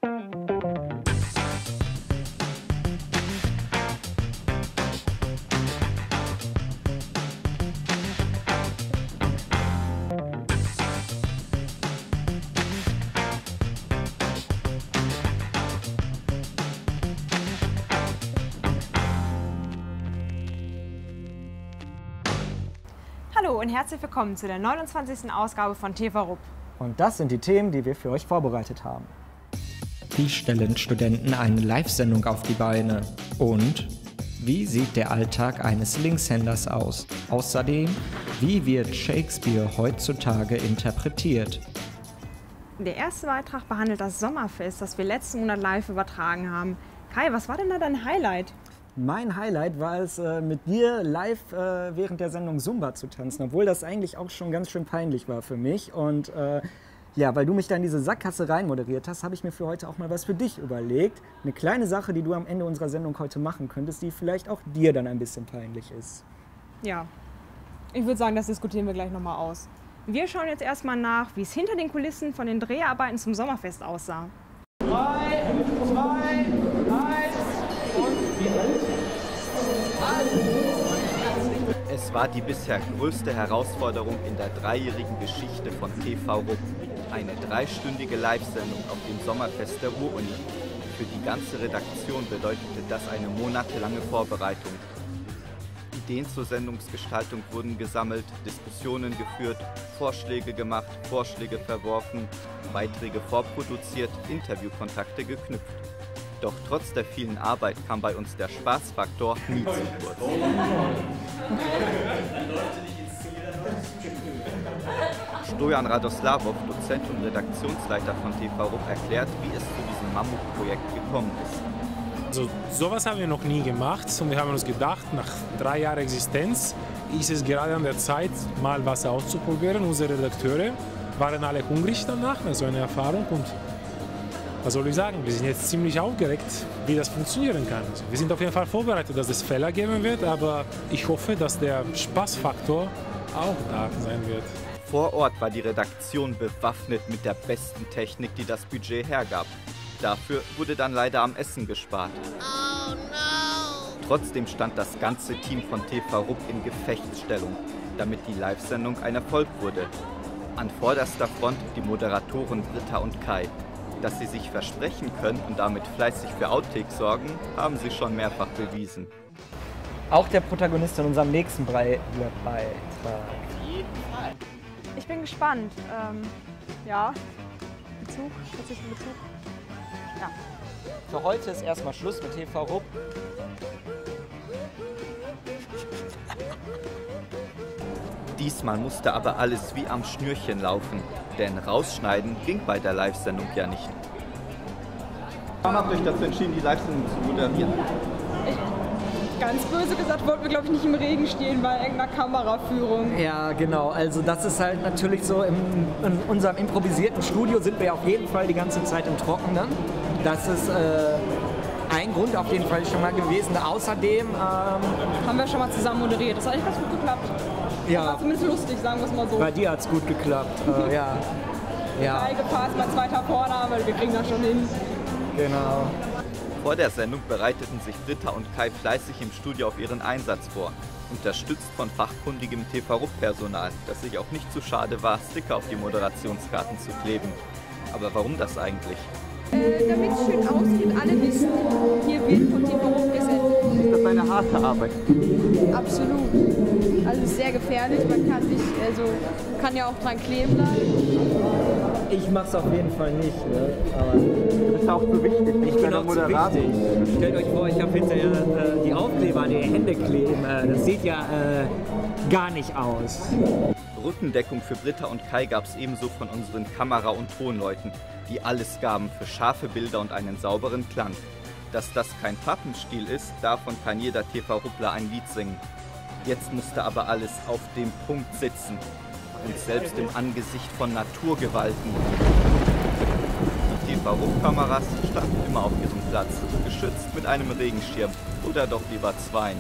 Hallo und herzlich willkommen zu der 29. Ausgabe von TV Rupp. Und das sind die Themen, die wir für euch vorbereitet haben. Wie stellen Studenten eine Live-Sendung auf die Beine? Und wie sieht der Alltag eines Linkshänders aus? Außerdem, wie wird Shakespeare heutzutage interpretiert? Der erste Beitrag behandelt das Sommerfest, das wir letzten Monat live übertragen haben. Kai, was war denn da dein Highlight? Mein Highlight war es, mit dir live während der Sendung Zumba zu tanzen, obwohl das eigentlich auch schon ganz schön peinlich war für mich. Und ja, weil du mich da in diese Sackgasse rein moderiert hast, habe ich mir für heute auch mal was für dich überlegt. Eine kleine Sache, die du am Ende unserer Sendung heute machen könntest, die vielleicht auch dir dann ein bisschen peinlich ist. Ja, ich würde sagen, das diskutieren wir gleich nochmal aus. Wir schauen jetzt erstmal nach, wie es hinter den Kulissen von den Dreharbeiten zum Sommerfest aussah. 3, 2, 1 und wie alt? Es war die bisher größte Herausforderung in der dreijährigen Geschichte von TV Rupp. Eine 3-stündige Live-Sendung auf dem Sommerfest der Ruhr-Uni. Für die ganze Redaktion bedeutete das eine monatelange Vorbereitung. Ideen zur Sendungsgestaltung wurden gesammelt, Diskussionen geführt, Vorschläge gemacht, Vorschläge verworfen, Beiträge vorproduziert, Interviewkontakte geknüpft. Doch trotz der vielen Arbeit kam bei uns der Spaßfaktor nie zu kurz. Stojan Radoslavov, Dozent und Redaktionsleiter von TV Rupp, erklärt, wie es zu diesem Mammutprojekt gekommen ist. Also sowas haben wir noch nie gemacht und wir haben uns gedacht, nach 3 Jahren Existenz ist es gerade an der Zeit, mal was auszuprobieren. Unsere Redakteure waren alle hungrig danach, nach so einer Erfahrung, und was soll ich sagen, wir sind jetzt ziemlich aufgeregt, wie das funktionieren kann. Also wir sind auf jeden Fall vorbereitet, dass es Fehler geben wird, aber ich hoffe, dass der Spaßfaktor auch da sein wird. Vor Ort war die Redaktion bewaffnet mit der besten Technik, die das Budget hergab. Dafür wurde dann leider am Essen gespart. Oh no! Trotzdem stand das ganze Team von TV Rupp in Gefechtsstellung, damit die Live-Sendung ein Erfolg wurde. An vorderster Front die Moderatoren Britta und Kai. Dass sie sich versprechen können und damit fleißig für Outtakes sorgen, haben sie schon mehrfach bewiesen. Auch der Protagonist in unserem nächsten Beitrag. Ich bin gespannt. Ja, Bezug, tatsächlich Bezug. Ja. Für heute ist erstmal Schluss mit TV Rupp. Diesmal musste aber alles wie am Schnürchen laufen, denn rausschneiden ging bei der Live-Sendung ja nicht. Wann habt ihr euch dazu entschieden, die Live-Sendung zu moderieren? Ganz böse gesagt, wollten wir, glaube ich, nicht im Regen stehen bei irgendeiner Kameraführung. Ja, genau. Also das ist halt natürlich so, in unserem improvisierten Studio sind wir auf jeden Fall die ganze Zeit im Trockenen. Das ist ein Grund auf jeden Fall schon mal gewesen. Außerdem Haben wir schon mal zusammen moderiert. Das hat eigentlich ganz gut geklappt. ja, War zumindest lustig, sagen wir es mal so. bei dir hat es gut geklappt. Ja. Ja, Gefahr ist mal zweiter Vorname, weil wir kriegen das schon hin. genau. Vor der Sendung bereiteten sich Britta und Kai fleißig im Studio auf ihren Einsatz vor. Unterstützt von fachkundigem TV Rupp-Personal, das sich auch nicht zu schade war, Sticker auf die Moderationskarten zu kleben. Aber warum das eigentlich? Damit es schön aussieht und alle wissen, hier wird von TV Rupp gesendet. Ist das eine harte Arbeit? Absolut. Also es ist sehr gefährlich, man kann ja auch dran kleben bleiben. Ich mach's auf jeden Fall nicht, ne? Aber Das ist auch so wichtig. ich bin auch zu wichtig. Stellt euch vor, ich habe hinterher die Aufkleber an die Hände kleben. Das sieht ja gar nicht aus. Rückendeckung für Britta und Kai gab es ebenso von unseren Kamera- und Tonleuten, die alles gaben für scharfe Bilder und einen sauberen Klang. Dass das kein Pappenstiel ist, davon kann jeder TV-Ruppler ein Lied singen. Jetzt musste aber alles auf dem Punkt sitzen und selbst im Angesicht von Naturgewalten. Die TV-Rupp-Kameras standen immer auf ihrem Platz, geschützt mit einem Regenschirm oder doch lieber zweien.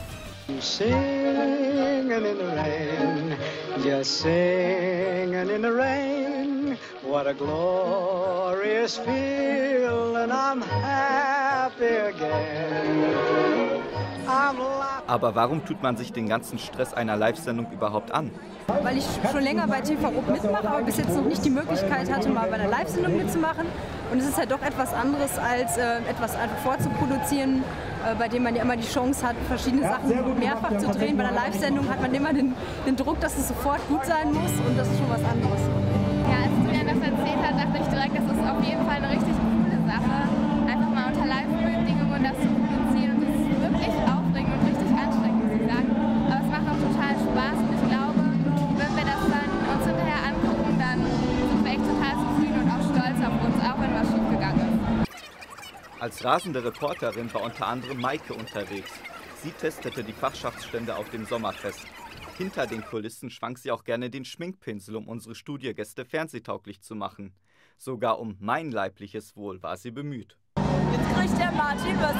Singing in the rain, just singing in the rain. sing. What a glorious feeling, I'm happy again. Aber warum tut man sich den ganzen Stress einer Live-Sendung überhaupt an? Weil ich schon länger bei TV Rupp mitmache, aber bis jetzt noch nicht die Möglichkeit hatte, mal bei einer Live-Sendung mitzumachen. Und es ist halt doch etwas anderes, als etwas einfach vorzuproduzieren, bei dem man ja immer die Chance hat, verschiedene Sachen mehrfach zu drehen. Bei einer Live-Sendung hat man immer den Druck, dass es sofort gut sein muss, und das ist schon was anderes. Ja, als Julian das erzählt hat, dachte ich direkt, das ist auf jeden Fall eine richtig coole Sache. Einfach mal unter Live-Bedingungen das zu produzieren, und das ist wirklich aufregend und richtig anstrengend, muss ich sagen. Aber es macht auch total Spaß, und ich glaube, wenn wir das dann uns hinterher angucken, dann sind wir echt total zufrieden und auch stolz auf uns, auch wenn was schiefgegangen ist. Als rasende Reporterin war unter anderem Maike unterwegs. Sie testete die Fachschaftsstände auf dem Sommerfest. Hinter den Kulissen schwang sie auch gerne den Schminkpinsel, um unsere Studiogäste fernsehtauglich zu machen. Sogar um mein leibliches Wohl war sie bemüht. Jetzt kriegt der Martin was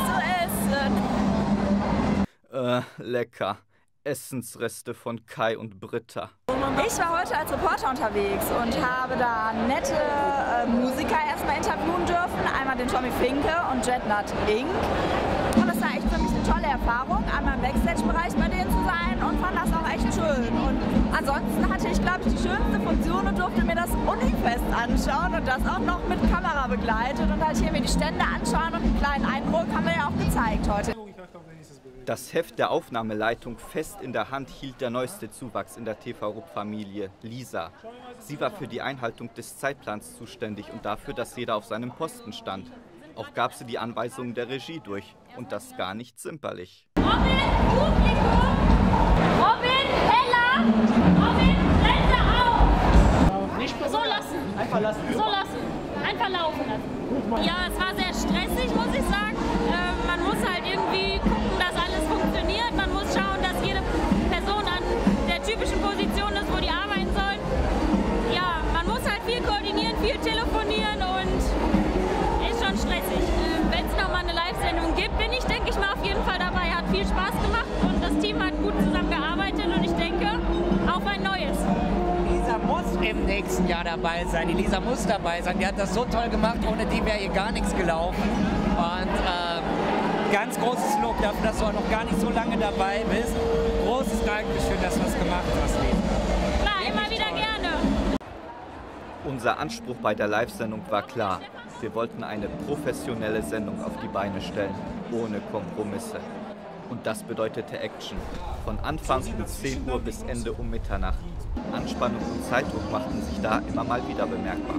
zu essen. Lecker. Essensreste von Kai und Britta. Ich war heute als Reporter unterwegs und habe da nette Musiker erstmal interviewen dürfen. Einmal den Tommy Finke und Jetnut Inc. Und das war echt für mich eine tolle Erfahrung, einmal im Backstage-Bereich bei denen zu sein, und fand das auch echt schön. Und ansonsten hatte ich, glaube ich, die schönste Funktion und durfte mir das Unifest anschauen, und das auch noch mit Kamera begleitet, und halt hier mir die Stände anschauen, und einen kleinen Eindruck haben wir ja auch gezeigt heute. Das Heft der Aufnahmeleitung fest in der Hand hielt der neueste Zuwachs in der TV Rupp-Familie, Lisa. Sie war für die Einhaltung des Zeitplans zuständig und dafür, dass jeder auf seinem Posten stand. Auch gab sie die Anweisungen der Regie durch, und das gar nicht zimperlich. Robin, Publikum! Robin, heller! Robin, Grenze auf! Nicht So lassen! einfach lassen. So lassen! Einfach laufen lassen. Ja, es war sehr stressig, muss ich sagen. Man muss halt irgendwie gucken, dass alles funktioniert. Man muss schauen, dass jede Person an der typischen Position ist, wo die arbeiten sollen. Ja, man muss halt viel koordinieren, viel telefonieren, und ist schon stressig. Wenn es nochmal eine Live-Sendung gibt, bin ich, denke ich mal, auf jeden Fall dabei. Hat viel Spaß gemacht, und das Team hat gut zusammengearbeitet, und ich denke, auf ein neues. Lisa muss im nächsten Jahr dabei sein. Die Lisa muss dabei sein. Die hat das so toll gemacht, ohne die wäre ihr gar nichts gelaufen. Und ganz großes Lob dafür, dass du auch noch gar nicht so lange dabei bist. Großes Dankeschön, dass du das gemacht hast, Lisa. Klar, immer wieder gerne. Unser Anspruch bei der Live-Sendung war klar. Wir wollten eine professionelle Sendung auf die Beine stellen, ohne Kompromisse. Und das bedeutete Action. Von Anfang um 10 Uhr bis Ende um Mitternacht. Anspannung und Zeitdruck machten sich da immer mal wieder bemerkbar.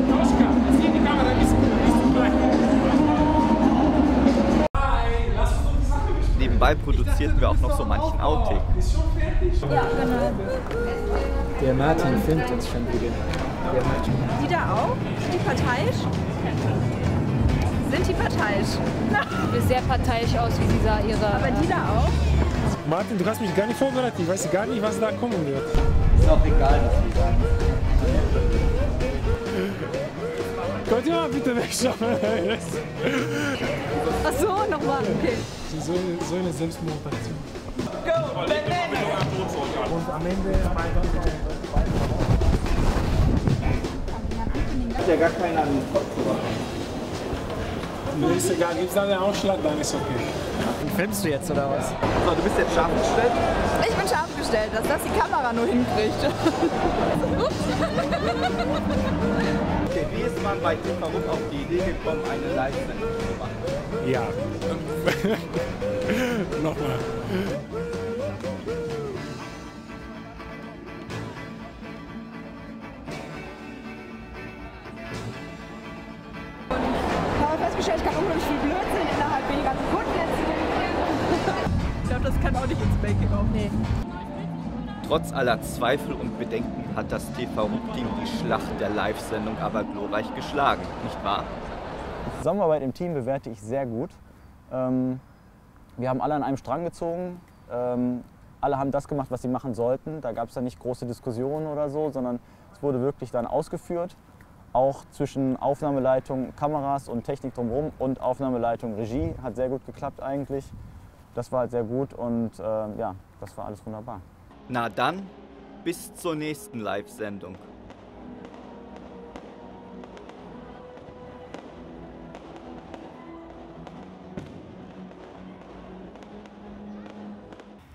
Nebenbei produzierten wir auch noch so manchen Outtake. Ja, genau. Der Martin filmt uns schon wieder. Die da auch? Sind die parteiisch? Sind die parteiisch? Sieht sehr parteiisch aus, wie dieser ihre. Aber die da auch? Martin, du hast mich gar nicht vorbereitet. Ich weiß gar nicht, was da kommen wird. Ist auch egal, was die sagen. Könnt ihr mal bitte wegschauen? Ach so, nochmal. Okay. So eine Selbstmotivation. Und am Ende Hat ja gar keiner an den Kopf gebracht. Mir ist egal, gibt es da einen Ausschlag, dann ist okay. filmst du jetzt oder was? So, du bist jetzt scharf gestellt? Ich bin scharf gestellt, dass das die Kamera nur hinkriegt. Okay, wie ist man bei TV Rupp auf die Idee gekommen, eine Live-Sendung zu machen? Ja. Nochmal. Ich habe festgestellt, ich kann unglaublich viel Blödsinn innerhalb weniger Sekunden erzählen. Ich glaube, das kann auch nicht ins Making-of. Nee. Trotz aller Zweifel und Bedenken hat das TV Rupp-Team die Schlacht der Live-Sendung aber glorreich geschlagen, nicht wahr? Die Zusammenarbeit im Team bewerte ich sehr gut. Wir haben alle an einem Strang gezogen. Alle haben das gemacht, was sie machen sollten. Da gab es dann nicht große Diskussionen oder so, sondern es wurde wirklich dann ausgeführt. Auch zwischen Aufnahmeleitung, Kameras und Technik drumherum und Aufnahmeleitung, Regie hat sehr gut geklappt eigentlich. Das war halt sehr gut und ja, das war alles wunderbar. Na dann, bis zur nächsten Live-Sendung.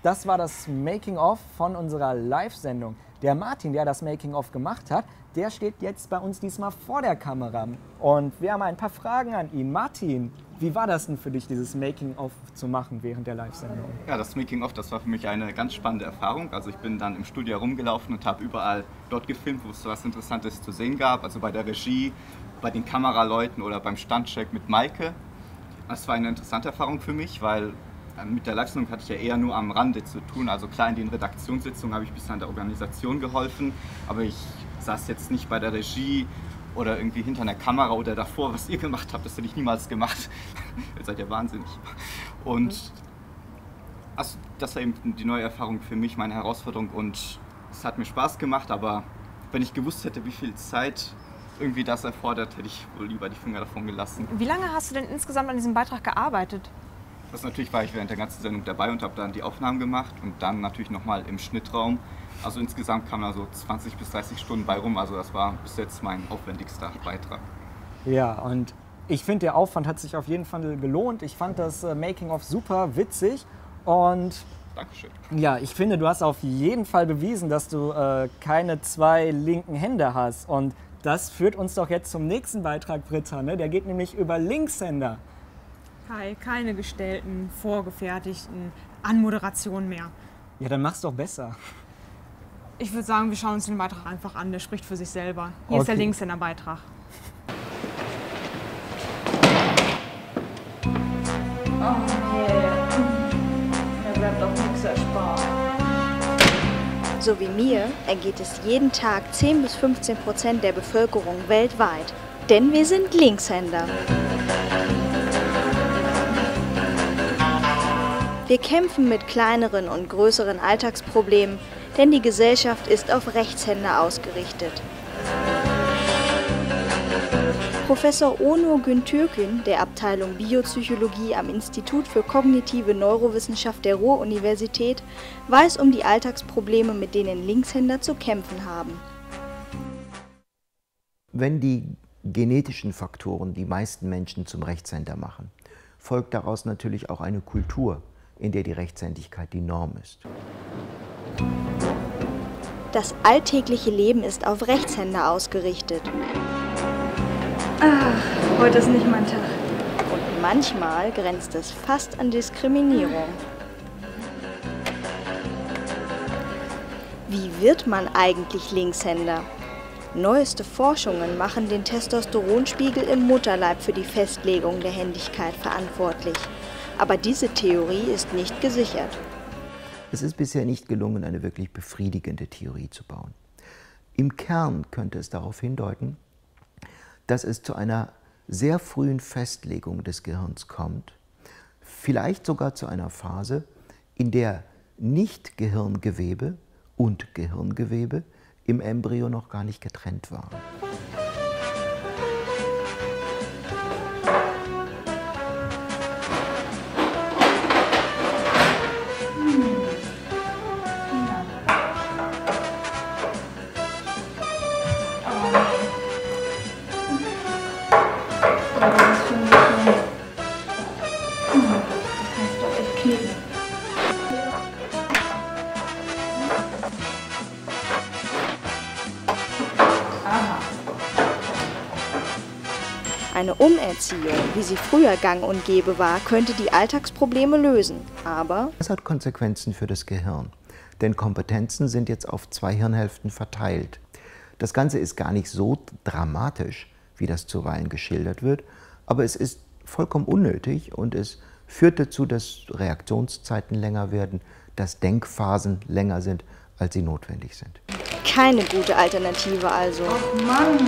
das war das Making-of von unserer Live-Sendung. Der Martin, der das Making-of gemacht hat, der steht jetzt bei uns diesmal vor der Kamera. Und wir haben ein paar Fragen an ihn. Martin, wie war das denn für dich, dieses Making-of zu machen während der Live-Sendung? Ja, das Making-of, das war für mich eine ganz spannende Erfahrung. Also ich bin dann im Studio rumgelaufen und habe überall dort gefilmt, wo es was Interessantes zu sehen gab. Also bei der Regie, bei den Kameraleuten oder beim Standcheck mit Maike. Das war eine interessante Erfahrung für mich, weil mit der Live-Sendung hatte ich ja eher nur am Rande zu tun. Also klar, in den Redaktionssitzungen habe ich ein bisschen an der Organisation geholfen, aber ich saß jetzt nicht bei der Regie oder irgendwie hinter einer Kamera oder davor, was ihr gemacht habt. Das hätte ich niemals gemacht. Ihr seid ja wahnsinnig. Und also, das war eben die neue Erfahrung für mich, meine Herausforderung. Und es hat mir Spaß gemacht, aber wenn ich gewusst hätte, wie viel Zeit irgendwie das erfordert, hätte ich wohl lieber die Finger davon gelassen. Wie lange hast du denn insgesamt an diesem Beitrag gearbeitet? Das natürlich war ich während der ganzen Sendung dabei und habe dann die Aufnahmen gemacht und dann natürlich nochmal im Schnittraum. Also insgesamt kamen da so 20 bis 30 Stunden bei rum. Also das war bis jetzt mein aufwendigster Beitrag. Ja, und ich finde, der Aufwand hat sich auf jeden Fall gelohnt. Ich fand das Making-of super witzig und Dankeschön. Ja, ich finde, du hast auf jeden Fall bewiesen, dass du keine 2 linken Hände hast. Und das führt uns doch jetzt zum nächsten Beitrag, Britta. Ne? Der geht nämlich über Linkshänder. Kai, keine gestellten, vorgefertigten Anmoderationen mehr. Ja, dann mach's doch besser. Ich würde sagen, wir schauen uns den Beitrag einfach an. Der spricht für sich selber. Hier ist der Linkshänder-Beitrag. Oh yeah. Da bleibt doch nichts erspart. So wie mir ergeht es jeden Tag 10 bis 15% der Bevölkerung weltweit. Denn wir sind Linkshänder. Wir kämpfen mit kleineren und größeren Alltagsproblemen, denn die Gesellschaft ist auf Rechtshänder ausgerichtet. Professor Onur Güntürkün der Abteilung Biopsychologie am Institut für kognitive Neurowissenschaft der Ruhr-Universität weiß um die Alltagsprobleme, mit denen Linkshänder zu kämpfen haben. Wenn die genetischen Faktoren die meisten Menschen zum Rechtshänder machen, folgt daraus natürlich auch eine Kultur, in der die Rechtshändigkeit die Norm ist. Das alltägliche Leben ist auf Rechtshänder ausgerichtet. Ach, heute ist nicht mein Tag. Und manchmal grenzt es fast an Diskriminierung. Wie wird man eigentlich Linkshänder? Neueste Forschungen machen den Testosteronspiegel im Mutterleib für die Festlegung der Händigkeit verantwortlich. Aber diese Theorie ist nicht gesichert. Es ist bisher nicht gelungen, eine wirklich befriedigende Theorie zu bauen. Im Kern könnte es darauf hindeuten, dass es zu einer sehr frühen Festlegung des Gehirns kommt, vielleicht sogar zu einer Phase, in der Nicht-Gehirngewebe und Gehirngewebe im Embryo noch gar nicht getrennt waren. Eine Umerziehung, wie sie früher gang und gäbe war, könnte die Alltagsprobleme lösen. Aber das hat Konsequenzen für das Gehirn, denn Kompetenzen sind jetzt auf 2 Hirnhälften verteilt. Das Ganze ist gar nicht so dramatisch, wie das zuweilen geschildert wird, aber es ist vollkommen unnötig und es führt dazu, dass Reaktionszeiten länger werden, dass Denkphasen länger sind, als sie notwendig sind. keine gute Alternative also. Oh Mann!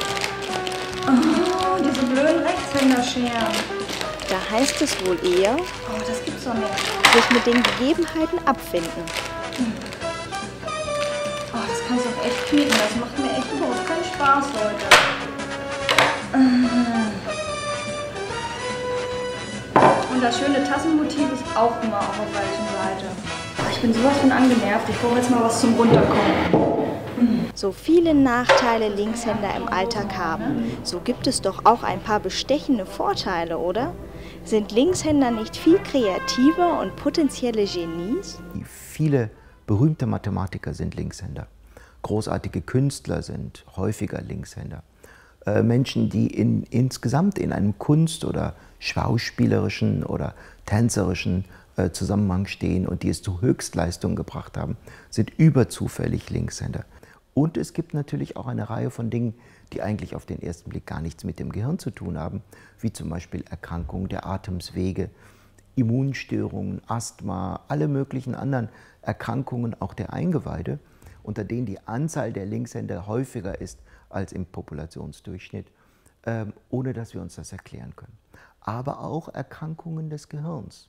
Oh, diese blöden Rechtshänderscheren. Da heißt es wohl eher, Oh, das gibt's doch nicht. sich mit den Gegebenheiten abfinden. Oh, das kannst du doch echt knicken. Das macht mir echt überhaupt keinen Spaß, Leute. Und das schöne Tassenmotiv ist auch immer auf der falschen Seite. Oh, ich bin sowas von angenervt. Ich brauche jetzt mal was zum Runterkommen. So viele Nachteile Linkshänder im Alltag haben, so gibt es doch auch ein paar bestechende Vorteile, oder? Sind Linkshänder nicht viel kreativer und potenzielle Genies? viele berühmte Mathematiker sind Linkshänder. Großartige Künstler sind häufiger Linkshänder. Menschen, die insgesamt in einem Kunst- oder schauspielerischen oder tänzerischen Zusammenhang stehen und die es zu Höchstleistungen gebracht haben, sind überzufällig Linkshänder. Und es gibt natürlich auch eine Reihe von Dingen, die eigentlich auf den ersten Blick gar nichts mit dem Gehirn zu tun haben, wie zum Beispiel Erkrankungen der Atemwege, Immunstörungen, Asthma, alle möglichen anderen Erkrankungen auch der Eingeweide, unter denen die Anzahl der Linkshänder häufiger ist als im Populationsdurchschnitt, ohne dass wir uns das erklären können. Aber auch Erkrankungen des Gehirns.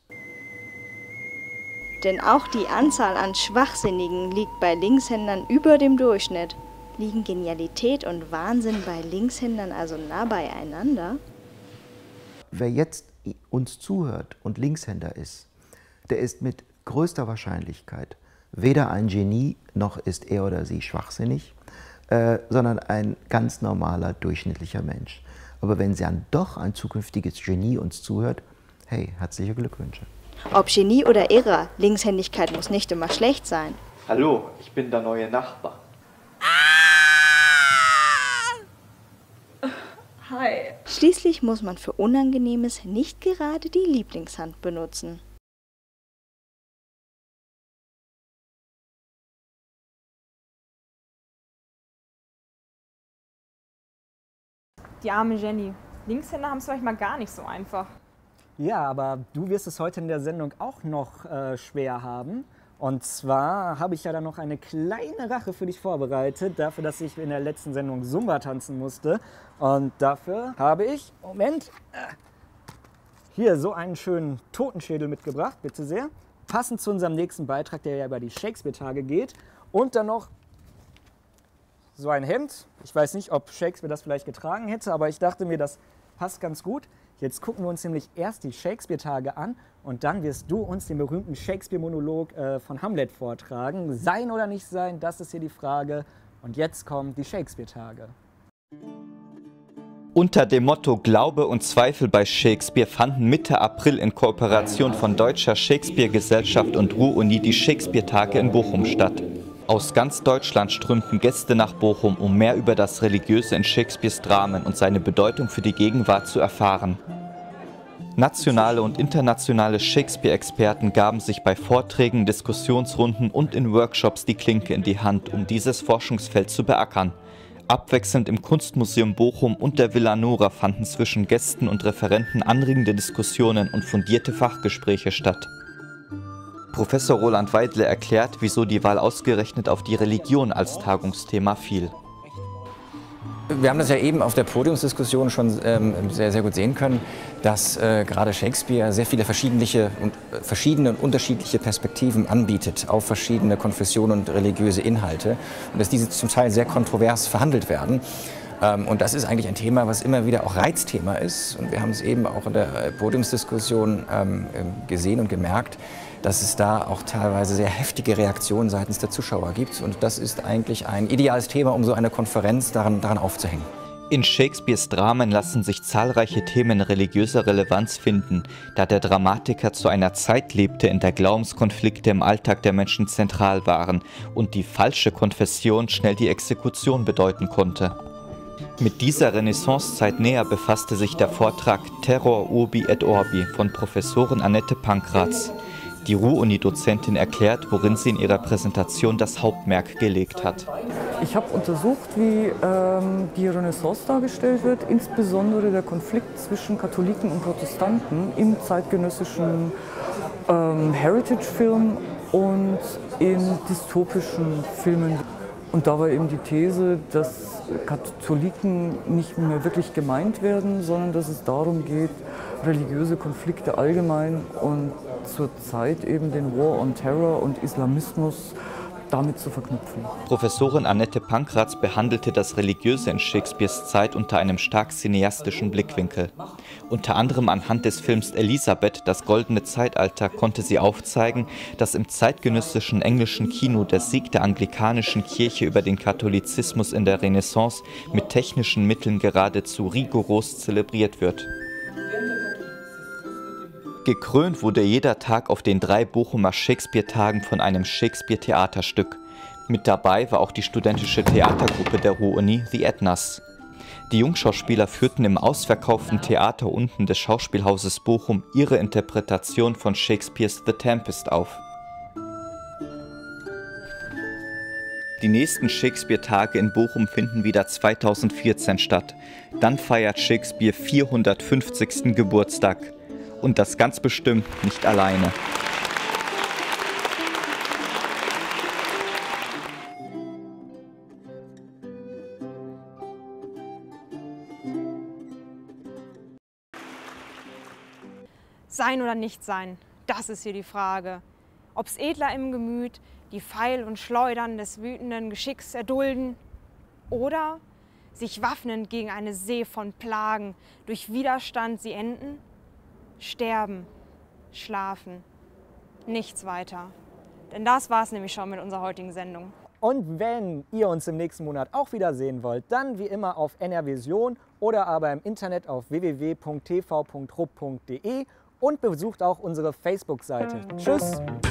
Denn auch die Anzahl an Schwachsinnigen liegt bei Linkshändern über dem Durchschnitt. Liegen Genialität und Wahnsinn bei Linkshändern also nah beieinander? Wer jetzt uns zuhört und Linkshänder ist, der ist mit größter Wahrscheinlichkeit weder ein Genie, noch ist er oder sie schwachsinnig, sondern ein ganz normaler, durchschnittlicher Mensch. Aber wenn dann doch ein zukünftiges Genie uns zuhört, hey, herzliche Glückwünsche. Ob Genie oder Irrer, Linkshändigkeit muss nicht immer schlecht sein. Hallo, ich bin der neue Nachbar. Hi. Schließlich muss man für Unangenehmes nicht gerade die Lieblingshand benutzen. Die arme Jenny. Linkshänder haben es manchmal gar nicht so einfach. Ja, aber du wirst es heute in der Sendung auch noch schwer haben. Und zwar habe ich ja dann noch eine kleine Rache für dich vorbereitet, dafür, dass ich in der letzten Sendung Zumba tanzen musste. Und dafür habe ich, Moment, hier so einen schönen Totenschädel mitgebracht, bitte sehr. Passend zu unserem nächsten Beitrag, der ja über die Shakespeare-Tage geht. Und dann noch so ein Hemd. Ich weiß nicht, ob Shakespeare das vielleicht getragen hätte, aber ich dachte mir, das passt ganz gut. Jetzt gucken wir uns nämlich erst die Shakespeare-Tage an und dann wirst du uns den berühmten Shakespeare-Monolog von Hamlet vortragen. Sein oder nicht sein, das ist hier die Frage. Und jetzt kommen die Shakespeare-Tage. Unter dem Motto Glaube und Zweifel bei Shakespeare fanden Mitte April in Kooperation von Deutscher Shakespeare-Gesellschaft und Ruhr-Uni die Shakespeare-Tage in Bochum statt. Aus ganz Deutschland strömten Gäste nach Bochum, um mehr über das Religiöse in Shakespeares Dramen und seine Bedeutung für die Gegenwart zu erfahren. Nationale und internationale Shakespeare-Experten gaben sich bei Vorträgen, Diskussionsrunden und in Workshops die Klinke in die Hand, um dieses Forschungsfeld zu beackern. Abwechselnd im Kunstmuseum Bochum und der Villa Nora fanden zwischen Gästen und Referenten anregende Diskussionen und fundierte Fachgespräche statt. Professor Roland Weidle erklärt, wieso die Wahl ausgerechnet auf die Religion als Tagungsthema fiel. Wir haben das ja eben auf der Podiumsdiskussion schon sehr, sehr gut sehen können, dass gerade Shakespeare sehr viele verschiedene und unterschiedliche Perspektiven anbietet auf verschiedene Konfessionen und religiöse Inhalte und dass diese zum Teil sehr kontrovers verhandelt werden. Und das ist eigentlich ein Thema, was immer wieder auch Reizthema ist. Und wir haben es eben auch in der Podiumsdiskussion gesehen und gemerkt, dass es da auch teilweise sehr heftige Reaktionen seitens der Zuschauer gibt. Und das ist eigentlich ein ideales Thema, um so eine Konferenz daran aufzuhängen. In Shakespeares Dramen lassen sich zahlreiche Themen religiöser Relevanz finden, da der Dramatiker zu einer Zeit lebte, in der Glaubenskonflikte im Alltag der Menschen zentral waren und die falsche Konfession schnell die Exekution bedeuten konnte. Mit dieser Renaissancezeit näher befasste sich der Vortrag Terror Urbi et Orbi von Professorin Annette Pankratz. Die Ruhr-Uni-Dozentin erklärt, worin sie in ihrer Präsentation das Hauptmerk gelegt hat. Ich habe untersucht, wie die Renaissance dargestellt wird, insbesondere der Konflikt zwischen Katholiken und Protestanten im zeitgenössischen Heritage-Film und in dystopischen Filmen. Und da war eben die These, dass Katholiken nicht mehr wirklich gemeint werden, sondern dass es darum geht, religiöse Konflikte allgemein und zur Zeit eben den War on Terror und Islamismus damit zu verknüpfen. Professorin Annette Pankratz behandelte das Religiöse in Shakespeares Zeit unter einem stark cineastischen Blickwinkel. Unter anderem anhand des Films Elisabeth, das goldene Zeitalter, konnte sie aufzeigen, dass im zeitgenössischen englischen Kino der Sieg der anglikanischen Kirche über den Katholizismus in der Renaissance mit technischen Mitteln geradezu rigoros zelebriert wird. Gekrönt wurde jeder Tag auf den 3 Bochumer Shakespeare-Tagen von einem Shakespeare-Theaterstück. Mit dabei war auch die studentische Theatergruppe der Ruhr-Uni, The Ednas. Die Jungschauspieler führten im ausverkauften Theater unten des Schauspielhauses Bochum ihre Interpretation von Shakespeares The Tempest auf. Die nächsten Shakespeare-Tage in Bochum finden wieder 2014 statt. Dann feiert Shakespeare 450. Geburtstag. Und das ganz bestimmt nicht alleine. Sein oder nicht sein, das ist hier die Frage. Ob's edler im Gemüt, die Pfeil und Schleudern des wütenden Geschicks erdulden oder sich waffnend gegen eine See von Plagen durch Widerstand sie enden, sterben, schlafen, nichts weiter. Denn das war's nämlich schon mit unserer heutigen Sendung. Und wenn ihr uns im nächsten Monat auch wieder sehen wollt, dann wie immer auf NRVision oder aber im Internet auf www.tv.rupp.de und besucht auch unsere Facebook-Seite. Tschüss!